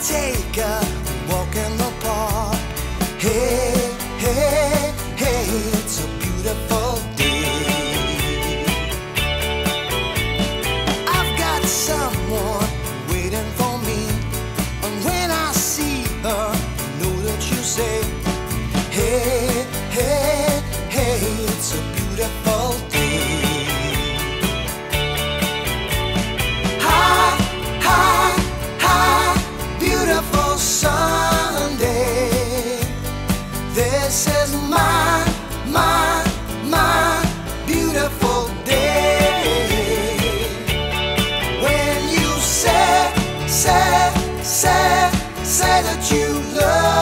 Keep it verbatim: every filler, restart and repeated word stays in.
take a walk in the park. Hey, hey, hey, it's a beautiful day. I've got someone waiting for me, and when I see her, I know that you say, hey, hey, hey, it's a beautiful day. Hi, hi, hi, beautiful Sunday. This is my, my, my beautiful day. When you say, say, say, say that you love